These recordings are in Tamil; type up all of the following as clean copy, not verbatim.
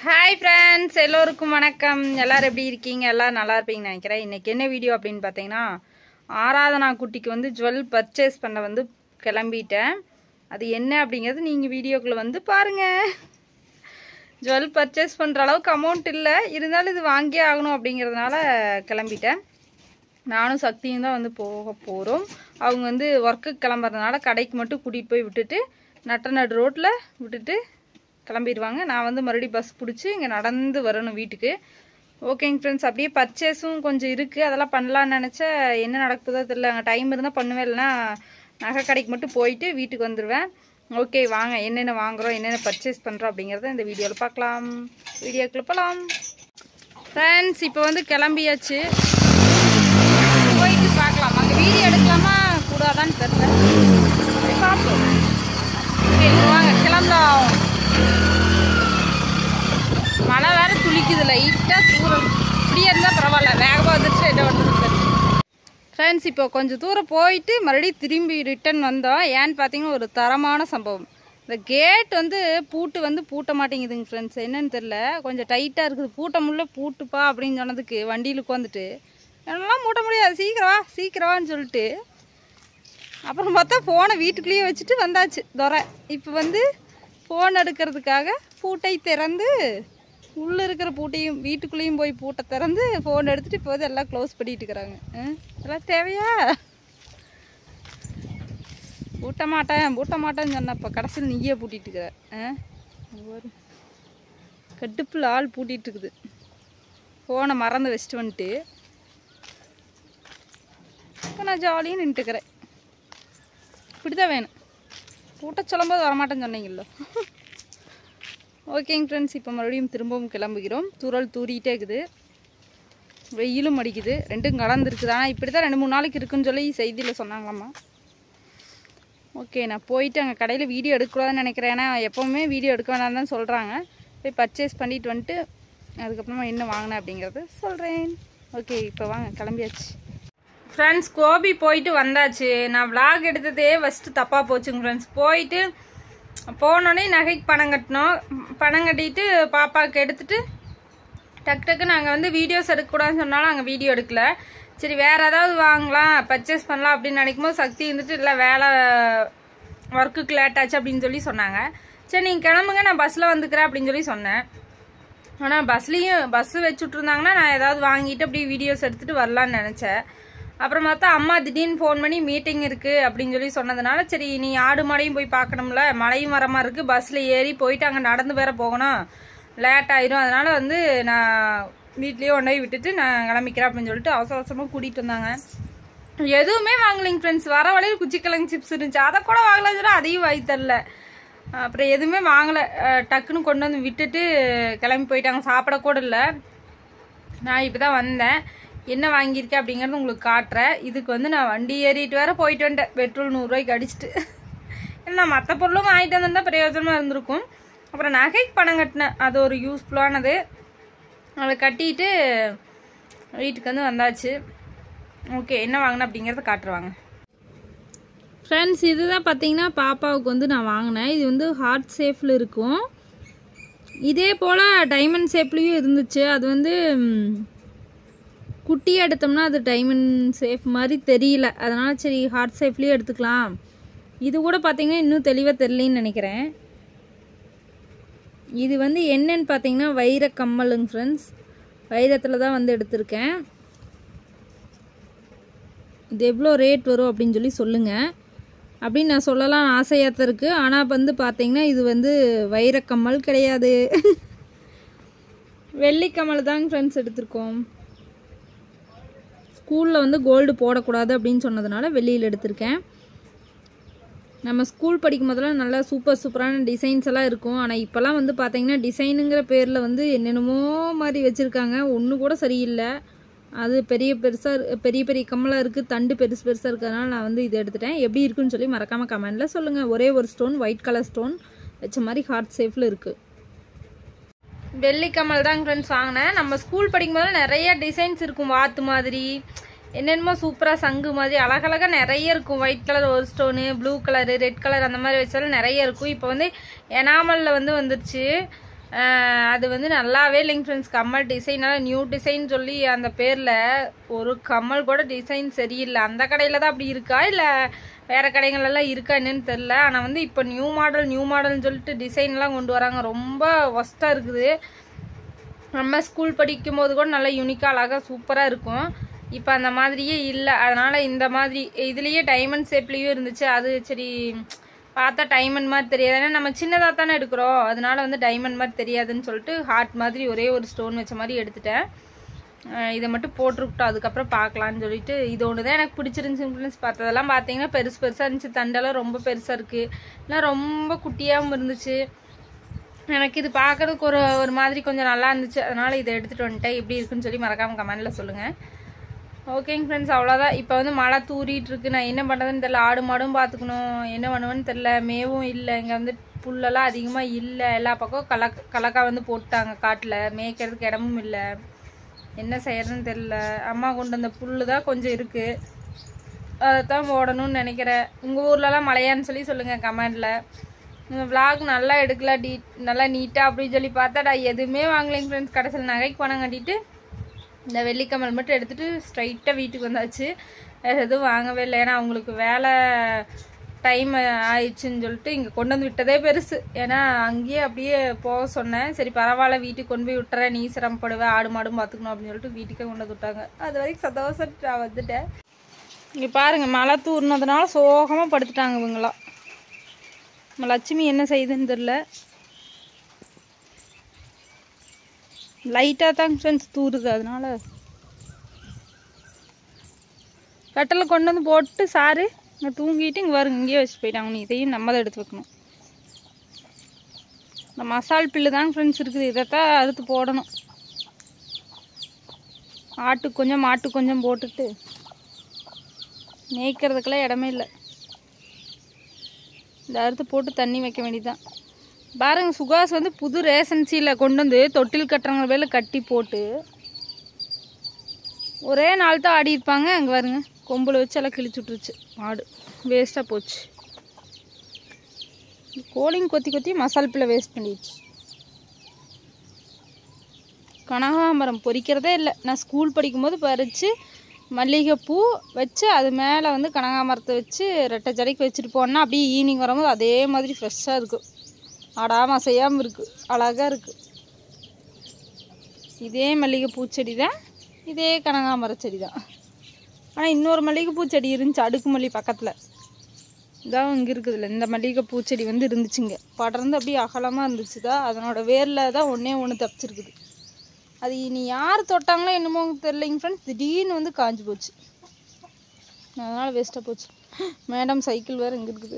ஹாய் ஃப்ரெண்ட்ஸ், எல்லோருக்கும் வணக்கம். எல்லாரும் எப்படி இருக்கீங்க? எல்லோரும் நல்லா இருப்பீங்கன்னு நினைக்கிறேன். இன்றைக்கி என்ன வீடியோ அப்படின்னு பார்த்தீங்கன்னா, ஆராதனா குட்டிக்கு வந்து ஜுவல் பர்ச்சேஸ் பண்ண வந்து கிளம்பிட்டேன். அது என்ன அப்படிங்கிறது நீங்கள் வீடியோக்குள்ளே வந்து பாருங்கள். ஜுவல் பர்ச்சேஸ் பண்ணுற அளவுக்கு அமௌண்ட் இல்லை, இருந்தாலும் இது வாங்கியே ஆகணும் அப்படிங்கிறதுனால கிளம்பிட்டேன். நானும் சக்தியும் தான் வந்து போக போகிறோம். அவங்க வந்து ஒர்க்குக்கு கிளம்புறதுனால கடைக்கு மட்டும் கூட்டிகிட்டு போய் விட்டுட்டு நடு ரோட்டில் விட்டுட்டு கிளம்பிடுவாங்க. நான் வந்து மறுபடியும் பஸ் பிடிச்சி இங்கே நடந்து வரணும் வீட்டுக்கு. ஓகேங்க ஃப்ரெண்ட்ஸ், அப்படியே பர்ச்சேஸும் கொஞ்சம் இருக்குது, அதெல்லாம் பண்ணலான்னு நினச்சேன். என்ன நடக்குதோ தெரியல. அங்கே டைம் இருந்தால் பண்ணுவேன், இல்லைனா நகை கடைக்கு மட்டும் போயிட்டு வீட்டுக்கு வந்துடுவேன். ஓகே, வாங்க என்னென்ன வாங்குகிறோம், என்னென்ன பர்ச்சேஸ் பண்ணுறோம் அப்படிங்கிறத இந்த வீடியோவில் பார்க்கலாம். வீடியோக்குள்ளே போகலாம் ஃப்ரெண்ட்ஸ். இப்போ வந்து கிளம்பியாச்சு, போயிட்டு பார்க்கலாம். அங்கே வீடியோ எடுக்கலாமா கூடாதான்னு தெரியல, பார்ப்போம். ஓகே வாங்க கிளம்பலாம். மழை வேறு துளிக்குது, லைட்டாக தூரம். இப்படியே இருந்தால் பரவாயில்ல, வேகமாக வந்துடுச்சு. என்ன பண்ணுறது ஃப்ரெண்ட்ஸ், இப்போ கொஞ்சம் தூரம் போயிட்டு மறுபடியும் திரும்பி ரிட்டன் வந்தோம். ஏன்னு பார்த்தீங்கன்னா ஒரு தரமான சம்பவம். இந்த கேட் வந்து பூட்ட மாட்டேங்குதுங்க ஃப்ரெண்ட்ஸ். என்னன்னு தெரில, கொஞ்சம் டைட்டாக இருக்குது. பூட்ட முடியல, பூட்டுப்பா அப்படின்னு சொன்னதுக்கு வண்டியில் உட்காந்துட்டு எல்லாம் மூட்ட முடியாது, சீக்கிரவான்னு சொல்லிட்டு அப்புறம் பார்த்தா ஃபோனை வீட்டுக்குள்ளேயே வச்சுட்டு வந்தாச்சு துரை. இப்போ வந்து ஃபோன் எடுக்கிறதுக்காக பூட்டை திறந்து உள்ளே இருக்கிற பூட்டையும் வீட்டுக்குள்ளேயும் போய் பூட்டை திறந்து ஃபோன் எடுத்துகிட்டு இப்போ வந்து எல்லாம் க்ளோஸ் பண்ணிட்டு இருக்கிறாங்க. எல்லாம் தேவையா? பூட்ட மாட்டேன்னு சொன்ன, இப்போ கடைசியில் நீயே பூட்டிகிட்டு இருக்கிற. ஒரு கடுப்பில் ஆள் பூட்டிகிட்டு இருக்குது. ஃபோனை மறந்து வச்சுட்டு வந்துட்டு இப்போ நான் ஜாலியாக நின்றுக்கிறேன். இப்படி தான் வேணும். பூட்ட சொல்லும்போது வரமாட்டேன்னு சொன்னீங்களோ. ஓகேங்க ஃப்ரெண்ட்ஸ், இப்போ மறுபடியும் திரும்பவும் கிளம்புகிறோம். தூரல் தூரிகிட்டே இருக்குது, வெயிலும் அடிக்குது, ரெண்டும் கலந்துருக்குது. ஆனால் இப்படி தான் 2-3 நாளைக்கு இருக்குன்னு சொல்லி செய்தியில் சொன்னாங்களாம்மா. ஓகே, நான் போயிட்டு அங்கே கடையில் வீடியோ எடுக்கக்கூடாதுன்னு நினைக்கிறேன். ஏன்னா எப்போவுமே வீடியோ எடுக்க வேணாம்னு தான் சொல்கிறாங்க. போய் பர்ச்சேஸ் பண்ணிட்டு வந்துட்டு அதுக்கப்புறமா என்ன வாங்கினேன் அப்படிங்கிறது சொல்கிறேன். ஓகே, இப்போ வாங்க கிளம்பியாச்சு ஃப்ரெண்ட்ஸ். கோபி போயிட்டு வந்தாச்சு. நான் விளாக் எடுத்ததே ஃபஸ்ட்டு தப்பாக போச்சுங்க ஃப்ரெண்ட்ஸ். போயிட்டு போனோடனே நகைக்கு பணம் கட்டினோம். பணம் கட்டிட்டு பாப்பாவுக்கு எடுத்துகிட்டு டக்கு நாங்கள் வந்து வீடியோஸ் எடுக்கக்கூடாதுன்னு சொன்னாலும் அங்கே வீடியோ எடுக்கல. சரி வேறு ஏதாவது வாங்கலாம், பர்ச்சேஸ் பண்ணலாம் அப்படின்னு நினைக்கும் போது சக்தி இருந்துட்டு இல்லை வேலை ஒர்க்குக்கு லேட் ஆச்சு அப்படின்னு சொல்லி சொன்னாங்க. சரி நீங்கள் கிளம்புங்க, நான் பஸ்ஸில் வந்துக்கிறேன் அப்படின்னு சொல்லி சொன்னேன். ஆனால் பஸ்ஸு வச்சுட்ருந்தாங்கன்னா நான் ஏதாவது வாங்கிட்டு அப்படி வீடியோஸ் எடுத்துகிட்டு வரலான்னு நினச்சேன். அப்புறம் பார்த்தா அம்மா திடீர்னு ஃபோன் பண்ணி மீட்டிங் இருக்குது அப்படின்னு சொல்லி சொன்னதுனால சரி நீ ஆடு மாடையும் போய் பார்க்கணும்ல, மழையும் வர மாதிரி இருக்குது, பஸ்ஸில் ஏறி போயிட்டு அங்கே நடந்து வேற போகணும், லேட் ஆயிரும், அதனால் வந்து நான் வீட்லேயே ஒன்றை விட்டுட்டு நான் கிளம்பிக்கிறேன் அப்படின்னு சொல்லிட்டு அவசரமாக கூட்டிகிட்டு வந்தாங்க. எதுவுமே வாங்கலைங்க ஃப்ரெண்ட்ஸ். வர வழியில் குச்சிக்கிழங்கு சிப்ஸ் இருந்துச்சு, அதை கூட வாங்கலாம்னு சொல்லி அதையும் வாங்கி தரல. அப்புறம் எதுவுமே வாங்கலை, டக்குன்னு கொண்டு வந்து விட்டுட்டு கிளம்பி போயிட்டாங்க. சாப்பிடக்கூட இல்லை. நான் இப்போ தான் வந்தேன். என்ன வாங்கியிருக்கேன் அப்படிங்கிறது உங்களுக்கு காட்டுறேன். இதுக்கு வந்து நான் வண்டி ஏறிட்டு வேற போயிட்டு வந்துட்டேன், பெட்ரோல் 100 ரூபாய்க்கு அடிச்சுட்டு. ஏன்னா மற்ற பொருளும் வாங்கிட்டு வந்திருந்தா பிரயோஜனமாக இருந்திருக்கும். அப்புறம் நகைக்கு பணம் கட்டினேன், அது ஒரு யூஸ்ஃபுல்லானது. அதை கட்டிட்டு வீட்டுக்கு வந்து வந்தாச்சு. ஓகே, என்ன வாங்கினேன் அப்படிங்கிறத காட்டுருவாங்க ஃப்ரெண்ட்ஸ். இதுதான் பார்த்தீங்கன்னா பாப்பாவுக்கு வந்து நான் வாங்கினேன். இது வந்து ஹார்ட் ஷேப்பில் இருக்கும். இதே போல் டைமண்ட் ஷேப்லேயும் இருந்துச்சு. அது வந்து குட்டியாக எடுத்தோம்னா அது டைமண்ட் ஷேப் மாதிரி தெரியல, அதனால் சரி ஹார்ட் ஷேப்லேயே எடுத்துக்கலாம். இது கூட பார்த்தீங்கன்னா இன்னும் தெளிவாக தெரியலன்னு நினைக்கிறேன். இது வந்து என்னன்னு பார்த்தீங்கன்னா வைர கம்மலுங்க ஃப்ரெண்ட்ஸ். வைரத்தில் தான் வந்து எடுத்திருக்கேன். இது எவ்வளோ ரேட் வரும் அப்படின்னு சொல்லி சொல்லுங்கள் அப்படின்னு நான் சொல்லலாம் ஆசையாக தான் இருக்குது. ஆனால் வந்து பார்த்தீங்கன்னா இது வந்து வைரக்கம்மல் கிடையாது, வெள்ளிக்கம்மல் தாங்க ஃப்ரெண்ட்ஸ் எடுத்திருக்கோம். ஸ்கூலில் வந்து கோல்டு போடக்கூடாது அப்படின்னு சொன்னதுனால வெள்ளியில் எடுத்திருக்கேன். நம்ம ஸ்கூல் படிக்கும் போதெல்லாம் நல்லா சூப்பரான டிசைன்ஸ் எல்லாம் இருக்கும். ஆனால் இப்போல்லாம் வந்து பார்த்தீங்கன்னா டிசைனுங்கிற பேரில் வந்து என்னென்னமோ மாதிரி வச்சுருக்காங்க, ஒன்று கூட சரியில்லை. அது பெரிய கம்மலாக இருக்குது, தண்டு பெருசாக இருக்கிறதுனால நான் வந்து இது எடுத்துட்டேன். எப்படி இருக்குன்னு சொல்லி மறக்காமல் கமெண்டில் சொல்லுங்கள். ஒரே ஒரு ஸ்டோன், ஒயிட் கலர் ஸ்டோன் வச்ச மாதிரி ஹார்ட் ஷேப்பில் இருக்குது. வெள்ளி கம்மல் தாங்க ஃப்ரெண்ட்ஸ் வாங்கினேன். நம்ம ஸ்கூல் படிக்கும்போது நிறைய டிசைன்ஸ் இருக்கும், வாத்து மாதிரி என்னென்னமோ சூப்பராக சங்கு மாதிரி அழகழகாக நிறைய இருக்கும். ஒயிட் கலர் ஒரு stone, blue colour, red colour அந்த மாதிரி வச்சாலும் நிறைய இருக்கும். இப்போ வந்து எனாமலில் வந்துருச்சு. அது வந்து நல்லாவே இல்லைங்க ஃப்ரெண்ட்ஸ். கம்மல் டிசைனால நியூ டிசைன் சொல்லி அந்த பேரில் ஒரு கம்மல் கூட டிசைன் சரியில்லை. அந்த கடையில் தான் அப்படி இருக்கா இல்லை வேறு கடைகளெல்லாம் இருக்கா என்னன்னு தெரில. ஆனால் வந்து இப்போ நியூ மாடல்னு சொல்லிட்டு டிசைன்லாம் கொண்டு வராங்க. ரொம்ப ஒஸ்ட்டாக இருக்குது. நம்ம ஸ்கூல் படிக்கும் போது கூட நல்லா யூனிக்காக அழகாக சூப்பராக இருக்கும். இப்போ அந்த மாதிரியே இல்லை. அதனால் இந்த மாதிரி இதுலேயே டைமண்ட் ஷேப்லேயும் இருந்துச்சு. அது சரி பார்த்தா டைமண்ட் மாதிரி தெரியாது, ஏன்னா நம்ம சின்னதாக தானே எடுக்கிறோம், அதனால வந்து டைமண்ட் மாதிரி தெரியாதுன்னு சொல்லிட்டு ஹார்ட் மாதிரி ஒரே ஒரு ஸ்டோன் வச்ச மாதிரி எடுத்துட்டேன். இதை மட்டும் போட்டுருக்கிட்டோம், அதுக்கப்புறம் பார்க்கலான்னு சொல்லிட்டு இது ஒன்று தான் எனக்கு பிடிச்சிருந்துச்சு. பார்த்ததெல்லாம் பார்த்தீங்கன்னா பெருசாக இருந்துச்சு. தண்டெல்லாம் ரொம்ப பெருசாக இருக்குது, இல்லை ரொம்ப குட்டியாகவும் இருந்துச்சு. எனக்கு இது பார்க்குறதுக்கு ஒரு மாதிரி கொஞ்சம் நல்லா இருந்துச்சு. அதனால் இதை எடுத்துகிட்டு வந்துட்டேன். எப்படி இருக்குன்னு சொல்லி மறக்காமல் கமெண்டில் சொல்லுங்கள். ஓகேங்க ஃப்ரெண்ட்ஸ், அவ்வளோதான். இப்போ வந்து மழை தூரிட்டு இருக்கு. நான் என்ன பண்ணுறதுன்னு தெரில. ஆடு மாடும் பார்த்துக்கணும், என்ன பண்ணுவேன்னு தெரில. மேவும் இல்லை, இங்கே வந்து புல்லெல்லாம் அதிகமாக இல்லை. எல்லா பக்கம் கலக்கா வந்து போட்டாங்க காட்டில். மேய்க்கிறதுக்கு இடமும் இல்லை. என்ன செய்யறதுன்னு தெரில. அம்மா கொண்டு வந்த புல் தான் கொஞ்சம் இருக்குது, அதைத்தான் போடணும்னு நினைக்கிறேன். உங்கள் ஊர்லலாம் மழையான்னு சொல்லி சொல்லுங்கள் கமெண்டில். இந்த விளாக் நல்லா எடுக்கல, நல்லா நீட்டாக அப்படின்னு சொல்லி பார்த்தா நான் எதுவுமே வாங்கலைங்க ஃப்ரெண்ட்ஸ். கடைசியில் நகைக்கு பணம் கட்டிட்டு இந்த வெள்ளிக்கமல் மட்டும் எடுத்துகிட்டு ஸ்ட்ரைட்டாக வீட்டுக்கு வந்தாச்சு. எதுவும் வாங்கவே இல்லை, ஏன்னா அவங்களுக்கு வேலை டைம் ஆயிடுச்சுன்னு சொல்லிட்டு இங்கே கொண்டு வந்து விட்டதே பெருசு. ஏன்னா அங்கேயே அப்படியே போக சொன்னேன். சரி பரவாயில்ல, வீட்டுக்கு கொண்டு போய் விட்டுறேன், நீ சிரமப்படுவேன், ஆடு மாடும் பார்த்துக்கணும் அப்படின்னு சொல்லிட்டு வீட்டுக்கே கொண்டு வந்து விட்டாங்க. அது வரைக்கும் சந்தோஷம் நான் வந்துட்டேன். இங்கே பாருங்கள், மழை தூர்னதுனால சோகமாக படுத்துட்டாங்க இவங்களாம். நம்ம லட்சுமி என்ன செய்யுதுன்னு தெரில. லைட்டாக தாங்க ஃப்ரெண்ட்ஸ் தூருது, அதனால கட்டலை கொண்டு வந்து போட்டு சாரு இங்கே தூங்கிட்டு இங்கே வருங்க இங்கேயே வச்சுட்டு போயிட்டாங்க. இதையும் நம்ம தான் எடுத்து வைக்கணும். இந்த மசால் பில்லு தாங்க ஃப்ரெண்ட்ஸ் இருக்குது, இதைத்தான் அறுத்து போடணும். ஆட்டுக்கு கொஞ்சம் மாட்டுக்கு கொஞ்சம் போட்டுட்டு மேய்க்கிறதுக்கெல்லாம் இடமே இல்லை. இந்த அறுத்து போட்டு தண்ணி வைக்க வேண்டியதுதான். பாருங்க, சுகாஸ் வந்து புது ரேசன்சியில் கொண்டு வந்து தொட்டில் கட்டுறவங்க வேலை கட்டி போட்டு ஒரே நாள் தான் ஆடி இருப்பாங்க. அங்கே பாருங்க, கொம்பில் வச்சு எல்லாம் கிழிச்சு விட்டுருச்சு. மாடு வேஸ்ட்டாக போச்சு. கோழிங்க கொத்தி மசால் பிள்ளை வேஸ்ட் பண்ணிடுச்சு. கனகாமரம் பொறிக்கிறதே இல்லை. நான் ஸ்கூல் படிக்கும்போது பறித்து மல்லிகைப்பூ வச்சு அது மேலே வந்து கனகாமரத்தை வச்சு ரெட்டை ஜடைக்கு வச்சுட்டு போனால் அப்படியே ஈவினிங் வரும்போது அதே மாதிரி ஃப்ரெஷ்ஷாக இருக்கும், ஆடாமல் அசையாமல் இருக்குது, அழகாக இருக்குது. இதே மல்லிகைப்பூ செடி தான், இதே கனகாமர செடி தான். ஆனால் இன்னொரு மல்லிகைப்பூ செடி இருந்துச்சு அடுக்கு மல்லி பக்கத்தில், இதான் இங்கே இருக்குதுல்ல. இந்த மல்லிகைப்பூ செடி வந்து இருந்துச்சுங்க, படர்ந்து அப்படியே அகலமாக இருந்துச்சு தான். அதனோட வேரில் தான் ஒன்று தப்பிச்சிருக்குது. அது இனி யார் தொட்டாங்களோ என்னமோ தெரியலைங்க ஃப்ரெண்ட்ஸ், திடீர்னு வந்து காஞ்சி போச்சு. அதனால் வேஸ்ட்டாக போச்சு. மேடம் சைக்கிள் வேறு இங்கே இருக்குது.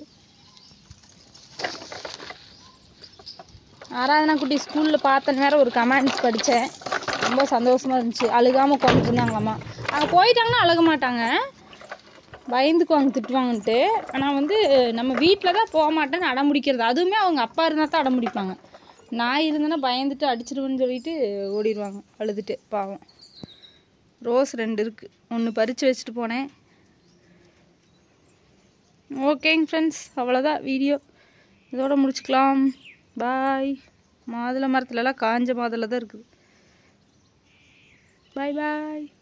ஆராதனா குட்டி ஸ்கூலில் பார்த்தேன் வேறு ஒரு கமெண்ட்ஸ் படித்தேன், ரொம்ப சந்தோஷமாக இருந்துச்சு. அழுகாமல் உட்காந்துட்டு இருந்தாங்களாம்மா. அங்கே போயிட்டாங்கன்னா அழுக மாட்டாங்க, பயந்துக்குவாங்க திட்டுவாங்கன்ட்டு. ஆனால் வந்து நம்ம வீட்டில் தான் போக மாட்டேன்னு அடம் முடிக்கிறது. அதுவுமே அவங்க அப்பா இருந்தால் தான் அடம் முடிப்பாங்க. நான் இருந்தேன்னா பயந்துட்டு அடிச்சிடுவேன்னு சொல்லிட்டு ஓடிடுவாங்க அழுதுட்டு. பாவம். ரோஸ் 2 இருக்குது, 1 பறித்து வச்சுட்டு போனேன். ஓகேங்க ஃப்ரெண்ட்ஸ், அவ்வளோதான் வீடியோ, இதோட முடிச்சுக்கலாம். பாய். மாதுளை மரத்துலலாம் காஞ்ச மாதுளை தான் இருக்குது. பாய் பாய்.